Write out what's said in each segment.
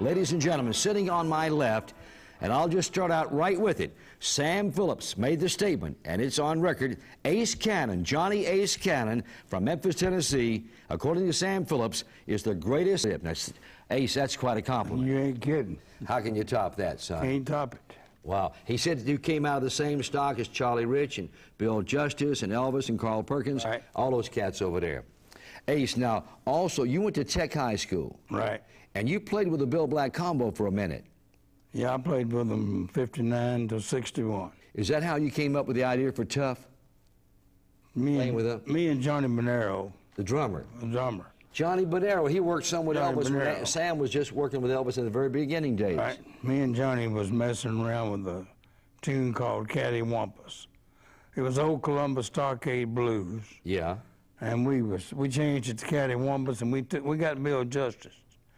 Ladies and gentlemen, sitting on my left, and I'll just start out right with it. Sam Phillips made the statement, and it's on record. Ace Cannon, Johnny Ace Cannon from Memphis, Tennessee, according to Sam Phillips, is the greatest. Now, Ace, that's quite a compliment. You ain't kidding. How can you top that, son? Can't top it. Wow. He said that you came out of the same stock as Charlie Rich and Bill Justice and Elvis and Carl Perkins, right. All those cats over there. Ace, now, also, you went to Tech High School. Right. And you played with the Bill Black Combo for a minute. Yeah, I played with them 59 to 61. Is that how you came up with the idea for Tough? Me and Johnny Bonero. The drummer. The drummer. Johnny Bonero, he worked some with Johnny Elvis. Bonero. Sam was just working with Elvis in the very beginning days. Right. Me and Johnny was messing around with a tune called Cattywampus. It was old Columbus Stockade Blues. Yeah. And we changed it to Cattywampus, and we got Bill Justice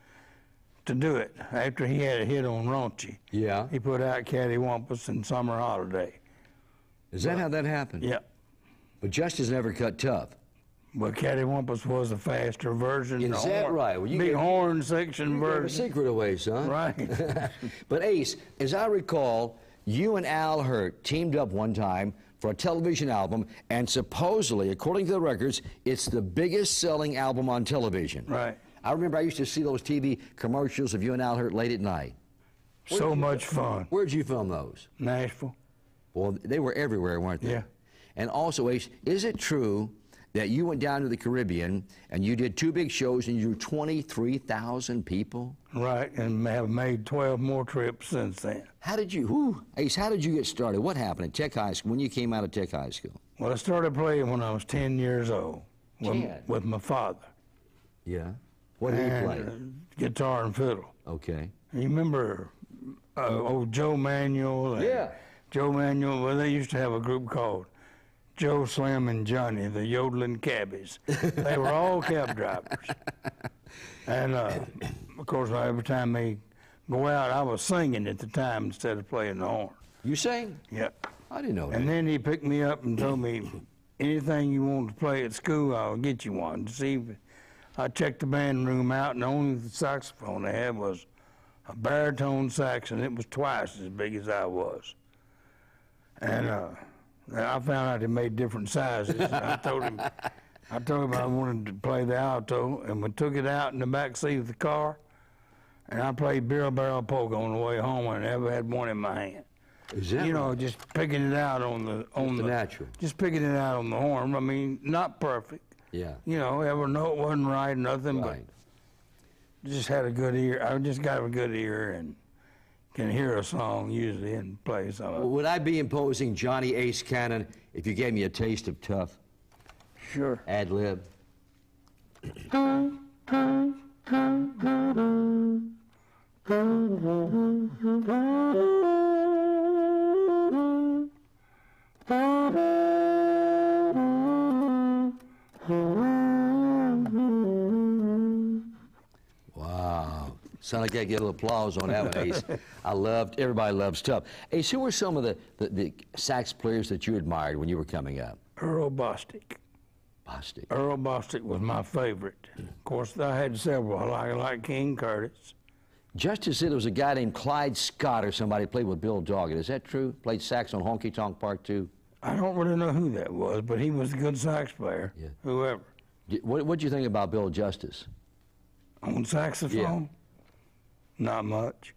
to do it after he had a hit on Raunchy. Yeah. He put out Cattywampus and Summer Holiday. Is that how that happened? Yeah. But Justice never cut Tough. But Cattywampus was a faster version. Is that right? Well, big horn section version. Gave a secret away, son. Right. But Ace, as I recall, you and Al Hirt teamed up one time for a television album, and supposedly, according to the records, it's the biggest selling album on television. Right. I remember I used to see those TV commercials of you and Al Hirt late at night. So much fun. Where'd you film those? Nashville. Well, they were everywhere, weren't they? Yeah. And also, Ace, is it true that you went down to the Caribbean and you did 2 big shows and you drew 23,000 people? Right, and have made 12 more trips since then. How did you, Ace, how did you get started? What happened at Tech High School when you came out of Tech High School? Well, I started playing when I was 10 years old with my father. Yeah. What did he play? Guitar and fiddle. Okay. You remember old Joe Manuel? Yeah. Joe Manuel, well, they used to have a group called Joe, Slim, and Johnny, the yodeling cabbies. They were all cab drivers. And, of course, every time they go out, I was singing at the time instead of playing the horn. You sang? Yeah. I didn't know that. And then he picked me up and told me, anything you want to play at school, I'll get you one. See, I checked the band room out, and the only saxophone they had was a baritone sax, and it was twice as big as I was. And I found out they made different sizes. I told him I wanted to play the alto, and we took it out in the back seat of the car, and I played Barrel Barrel Polka on the way home, and I never had one in my hand. Is that you know, right? Just picking it out on the natural. Just picking it out on the horn. I mean, not perfect. Yeah. You know, every note wasn't right, nothing, Right. but just had a good ear. I just got a good ear and can hear a song usually and play some of it. Would I be imposing Johnny Ace Cannon if you gave me a taste of Tough? Sure. Ad lib. Wow. Sound like I get a little applause on that one, Ace. Everybody loves Tough. Ace, who were some of the sax players that you admired when you were coming up? Earl Bostic. Bostic. Earl Bostic was my favorite. Of course, I had several. I like King Curtis. Justice said there was a guy named Clyde Scott or somebody played with Bill Doggett. Is that true? Played sax on Honky Tonk Part 2? I don't really know who that was, but he was a good sax player, Yeah. whoever. What'd you think about Bill Justice? On saxophone? Yeah. Not much.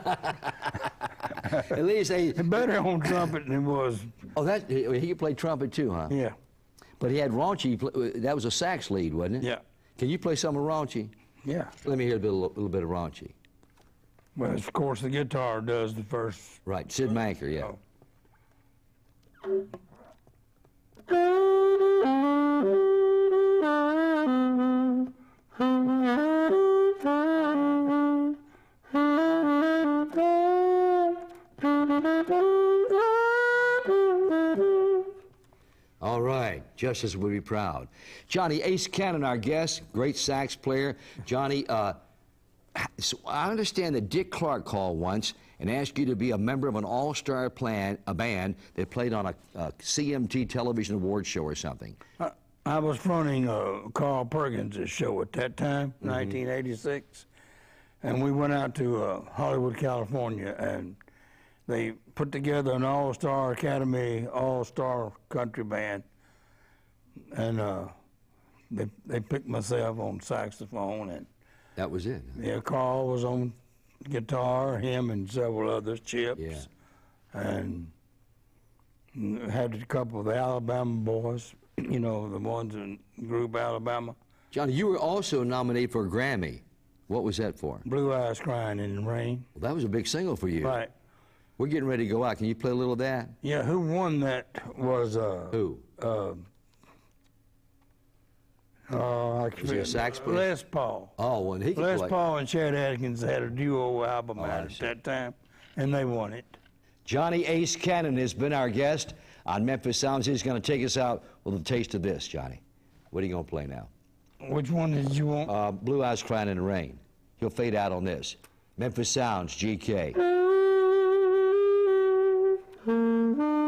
At least they... Better on trumpet than it was. Oh, he played trumpet too, huh? Yeah. But he had Raunchy, that was a sax lead, wasn't it? Yeah. Can you play some of Raunchy? Yeah. Let me hear a little bit of Raunchy. Well, of course, the guitar does the first. Right, Sid Manker, yeah. Oh. All right, Justice would be proud. Johnny Ace Cannon, our guest, great sax player. Johnny, so I understand that Dick Clark called once and asked you to be a member of an all-star band that played on a CMT television award show or something. I was fronting Carl Perkins' show at that time, 1986, And we went out to Hollywood, California, and they put together an all-star academy, all-star country band, and they picked myself on saxophone, and That was it. yeah, Carl was on guitar, him and several others, Chips, Yeah. and had a couple of the Alabama boys, you know, the ones in group Alabama. Johnny, you were also nominated for a Grammy. What was that for? Blue Eyes Crying in the Rain. Well, that was a big single for you. Right. We're getting ready to go out. Can you play a little of that? Yeah, who won that was Who? I Was he a sax player? Les Paul. Oh, well, he could Les play. Paul and Chad Atkins had a duo album I out at see. that time, and they won it. Johnny Ace Cannon has been our guest on Memphis Sounds. He's going to take us out with a taste of this, Johnny. What are you going to play now? Which one did you want? Blue Eyes Crying in the Rain. He'll fade out on this. Memphis Sounds, GK.